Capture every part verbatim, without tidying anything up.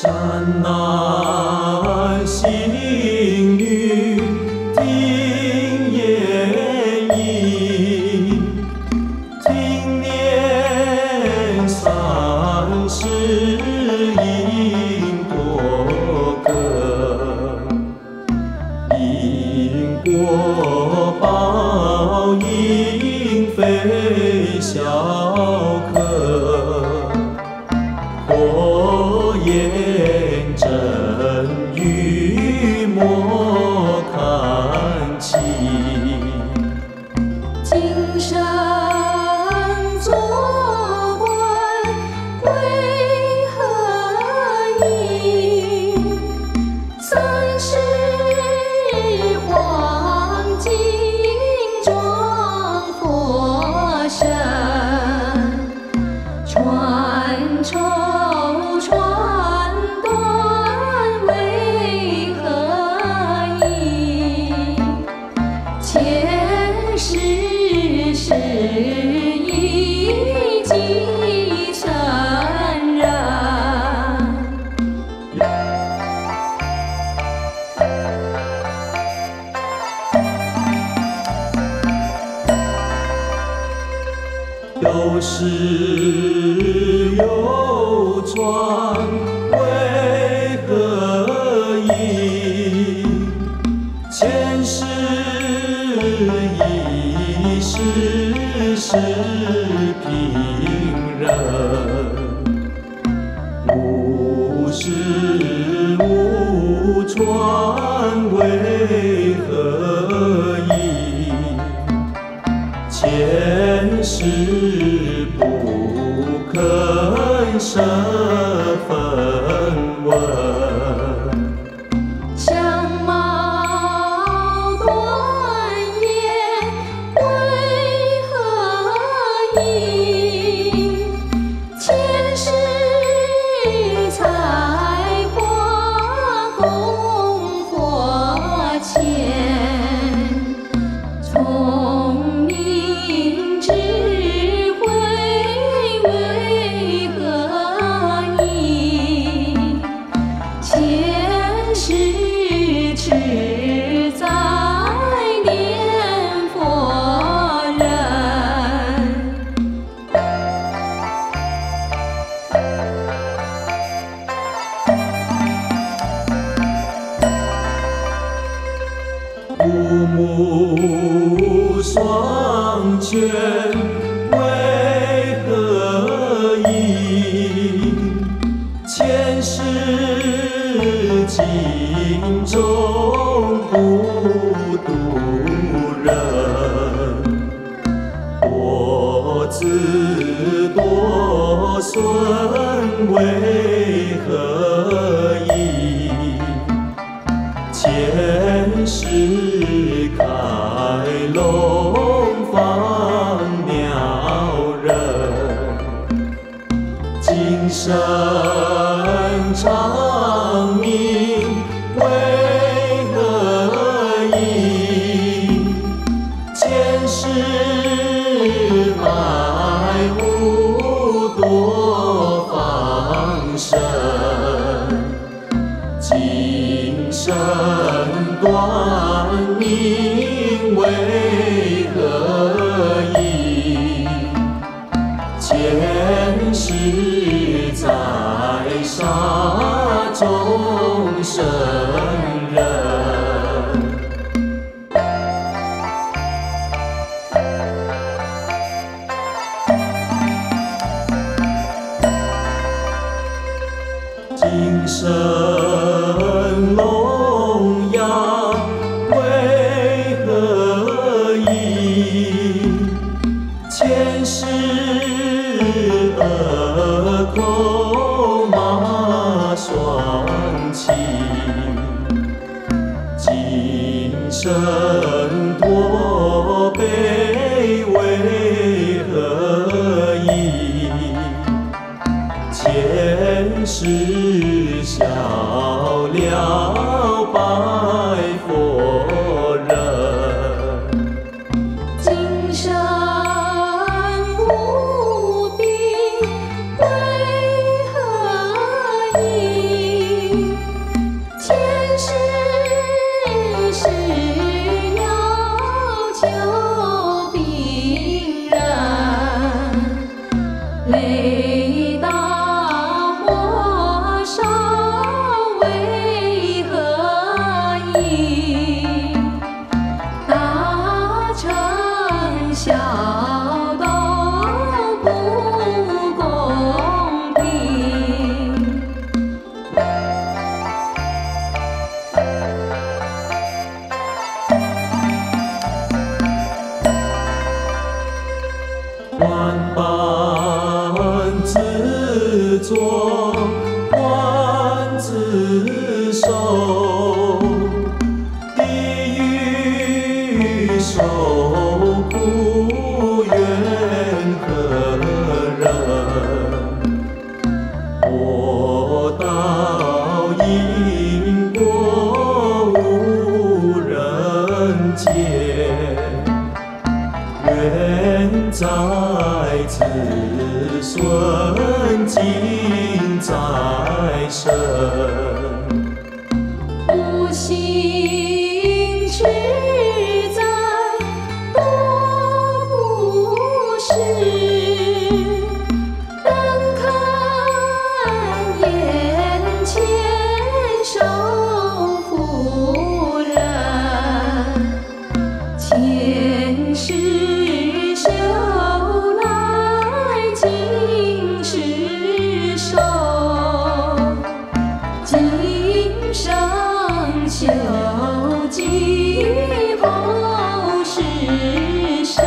山南星雨听夜莺，听年三十因果歌，因果报应非小可。火焰真与莫看齐， 今生做官为何应？三世黄金装佛身，传承是一继承人， 有诗有传为何应？前世一世是平人，无事无传为何应？前世不肯设分文。 聪明智慧为何应？前世志在念佛人， 父母双全为何应？前世尽忠不渡人，多子多孙为何应？前世开龙放鸟人，今生长命为何应？前世埋物多放生，今生断命为何应？前世在杀众生人，今生龙阳为何应？前世恶口马双栖，今生驼背为何应？前世笑了白佛人， 今生无病为何应？ 自作，观自受，地狱受苦缘何人？我道因果无人解，缘在子孙尽在身。 无心之灾多不是，但看眼前受福人，前世修来今世受，今生修极后世生。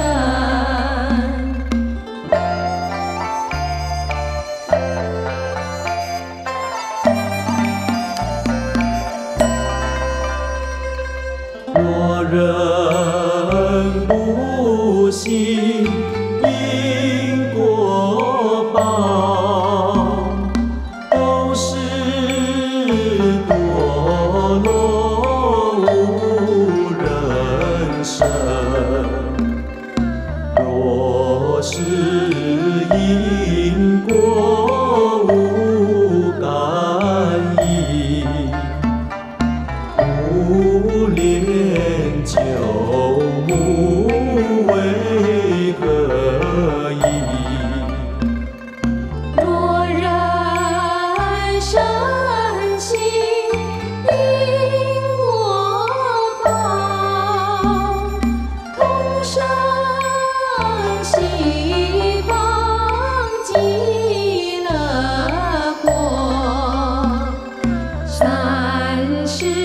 若人不信因果报，都是堕落无人生。若是因果无感应，无恋旧母为何意？ 若人深信因果报，同生西方极乐国，三世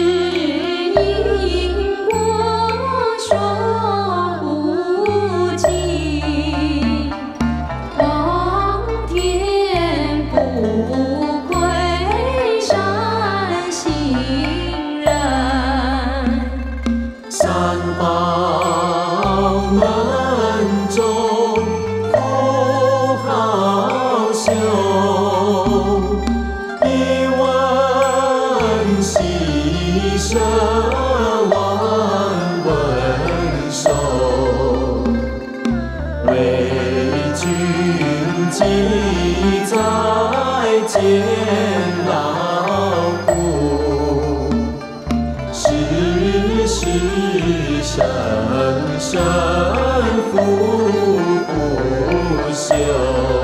因果说不尽，皇天不愧善心人。 三宝门中福好修，一问牺牲万问受，为君记在监牢苦，世世生生福不休。